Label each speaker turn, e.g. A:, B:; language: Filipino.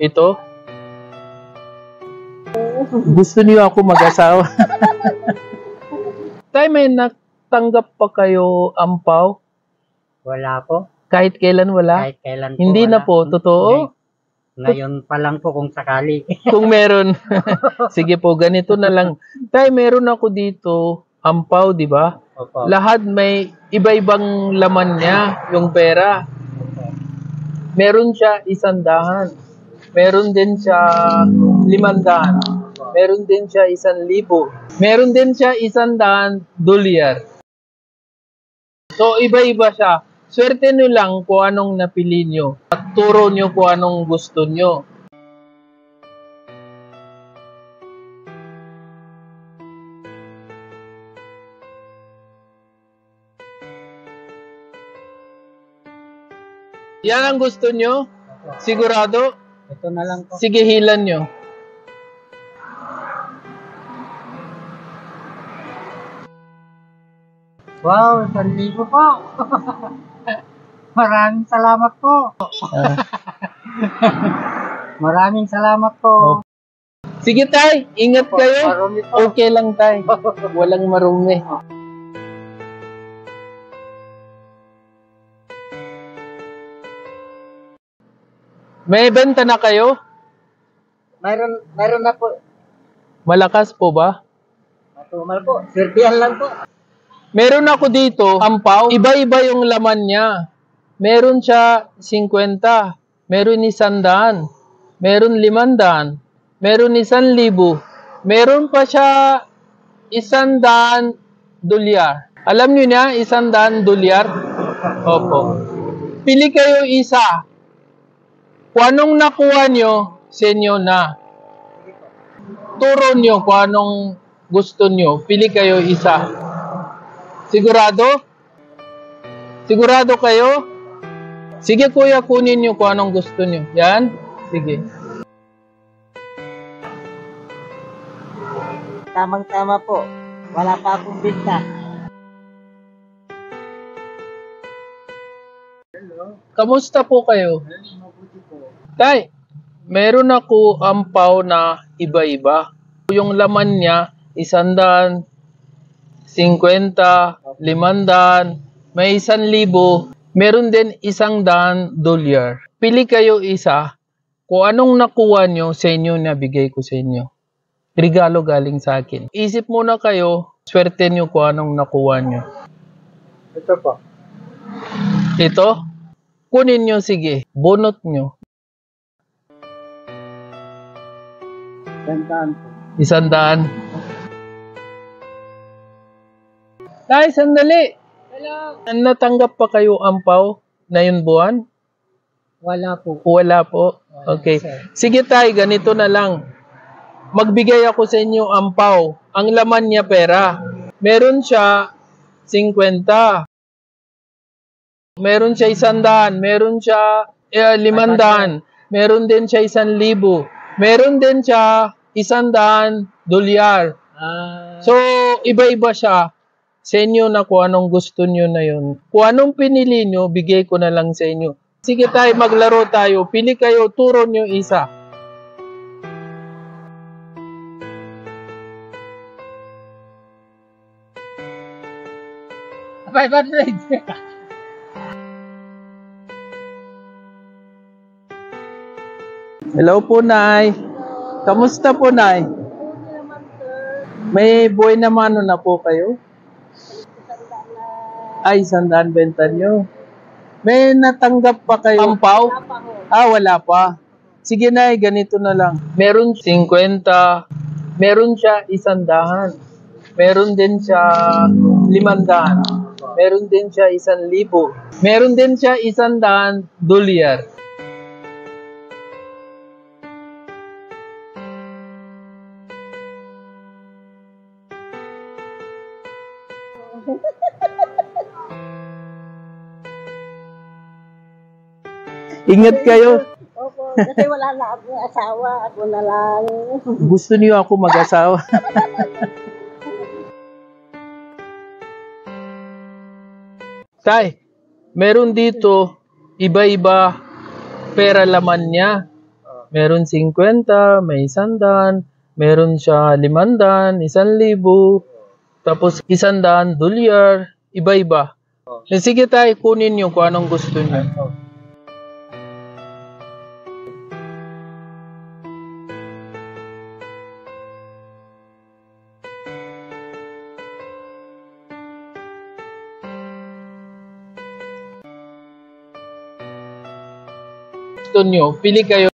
A: Ito? Gusto niyo ako mag-asawa? Tay, may natanggap pa kayo ampaw?
B: Wala po.
A: Kahit kailan wala?
B: Kahit kailan po
A: Hindi
B: wala.
A: na po, totoo?
B: Ngayon pa lang po kung sakali.
A: Kung meron. Sige po, ganito na lang. Tay, meron ako dito ampaw, di ba?
B: Opo.
A: Lahat may iba-ibang laman niya, yung pera.
B: Opo.
A: Meron siya 100. Meron din siya 500. Meron din siya 1,000. Meron din siya 100 dolyar. So, iba-iba siya. Swerte nyo lang kung anong napili nyo. At turo nyo kung anong gusto nyo. Yan ang gusto nyo? Sigurado?
B: Ito na lang po.
A: Sige, hilan nyo.
B: Wow, 1,000 po. Maraming salamat po. Maraming salamat po.
A: Sige tay, ingat kayo.
B: Marumi po.
A: Okay lang tay. Walang marumi. May benta na kayo?
B: Mayroon na po.
A: Malakas po ba?
B: Matumal po. Sirtihan lang po.
A: Meron ako dito, ampaw. Iba-iba yung laman niya. Meron siya 50. Meron 100. Meron 500. Meron 1,000. Meron pa siya 100 dolyar. Alam niyo niya, 100 dolyar? Opo. Pili kayo isa. Kung anong nakuha nyo, sa inyo na. Turo nyo kung anong gusto nyo. Pili kayo isa. Sigurado? Sigurado kayo? Sige kuya, kunin nyo kung anong gusto nyo. Yan? Sige.
B: Tamang-tama po. Wala pa akong benta.
A: Kamusta po kayo? Tay, meron ako ampaw na iba-iba. Yung laman niya, 100, 50, 500, may 1,000, meron din 100 dolyar. Pili kayo isa, kung anong nakuha nyo sa inyo na bigay ko sa inyo. Regalo galing sa akin. Isip muna kayo, swerte nyo kung anong nakuha nyo.
B: Ito po.
A: Ito, kunin nyo sige, bunot nyo.
B: Bentaan po.
A: 100. Tay, sandali. Natanggap pa kayo ampaw na yun buwan?
B: Wala po.
A: Wala po. Okay. Sige tay, ganito na lang. Magbigay ako sa inyo ampaw. Ang laman niya pera. Meron siya 50. Meron siya 100. Meron siya 500. Meron din siya 1,000. Meron din siya 100 dolyar. So, iba-iba siya. Sa inyo na kung anong gusto nyo na yun. Kung anong pinili nyo, bigay ko na lang sa inyo. Sige tayo, maglaro tayo. Pili kayo, turo nyo isa. Hello po, Nay. Kamusta po, Nay? May buhay na mano na po kayo? Ay, 100 benta nyo. May natanggap pa kayo ampaw? Wala pa. Sige na, ganito na lang. Meron 50. Meron siya 100. Meron din siya 500. Meron din siya 1,000. Meron din siya 100 dolyar. Ingat kayo.
C: Opo, kasi wala na akong asawa. Ako na lang.
A: Gusto niyo ako mag-asawa? Tay, meron dito iba-iba pera laman niya. meron 50, may 100, meron siya 500, 1,000, tapos 100 dolyar, iba-iba. Sige tayo, kunin nyo kung anong gusto nyo. Gusto nyo, pili kayo.